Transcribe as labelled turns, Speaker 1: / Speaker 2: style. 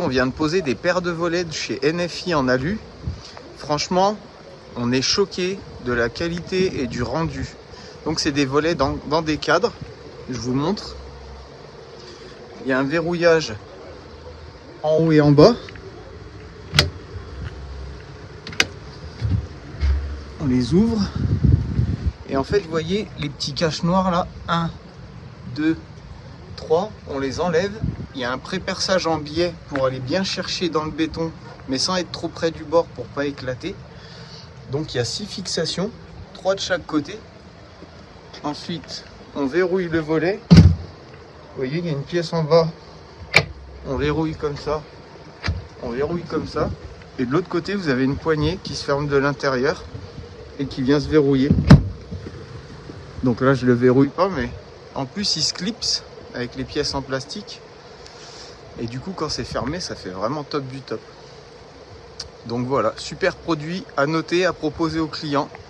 Speaker 1: on vient de poser des paires de volets de chez NFI en alu. Franchement, on est choqué de la qualité et du rendu. Donc c'est des volets dans des cadres. Je vous montre. Il y a un verrouillage en haut et en bas. On les ouvre. Et en fait, vous voyez les petits caches noirs là. 1, 2, 3. On les enlève. Il y a un pré-perçage en biais pour aller bien chercher dans le béton, mais sans être trop près du bord pour pas éclater. Donc il y a 6 fixations, 3 de chaque côté. Ensuite, on verrouille le volet. Vous voyez, il y a une pièce en bas. On verrouille comme ça. On verrouille comme ça. Et de l'autre côté, vous avez une poignée qui se ferme de l'intérieur et qui vient se verrouiller. Donc là, je le verrouille pas, mais en plus, il se clipse avec les pièces en plastique. Et du coup, quand c'est fermé, ça fait vraiment top du top. Donc voilà, super produit à noter, à proposer aux clients.